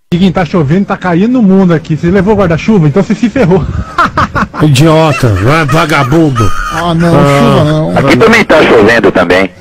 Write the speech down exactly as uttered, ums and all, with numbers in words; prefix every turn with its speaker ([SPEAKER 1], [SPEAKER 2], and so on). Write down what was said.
[SPEAKER 1] Seguinte, tá chovendo, tá caindo no mundo aqui. Você levou guarda-chuva, então você se ferrou.
[SPEAKER 2] Idiota, vai, vagabundo.
[SPEAKER 3] Ah, não, chuva não.
[SPEAKER 4] Aqui também tá chovendo também.